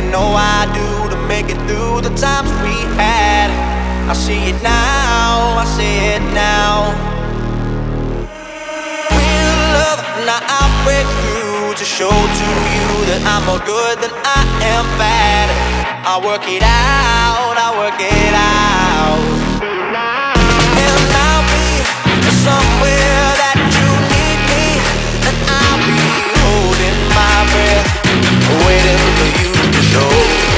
you know I do, to make it through the times we had. I see it now, I see it now. Real love, now I'll break through to show to you that I'm more good than I am bad. I work it out, I work it out. And I'll be somewhere that you need me, and I'll be holding my breath, waiting for you to show.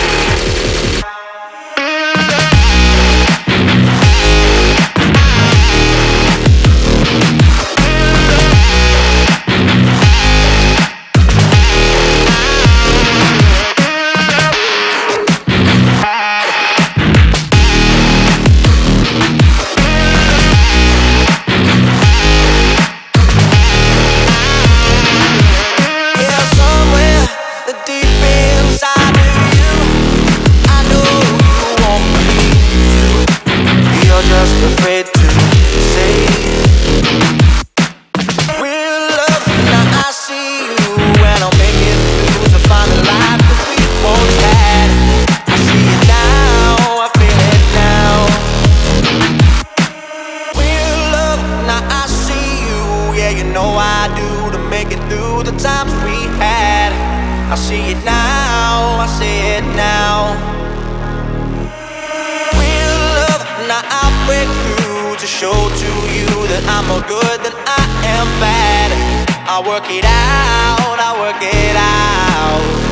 Afraid to say real love, now I see you, and I'll make it through to find the life that we once had. I see it now, I feel it now. Real love, now I see you, yeah, you know I do, to make it through the times we had. I see it now, I see it now. Now I'll break through to show to you that I'm more good than I am bad. I work it out, I work it out.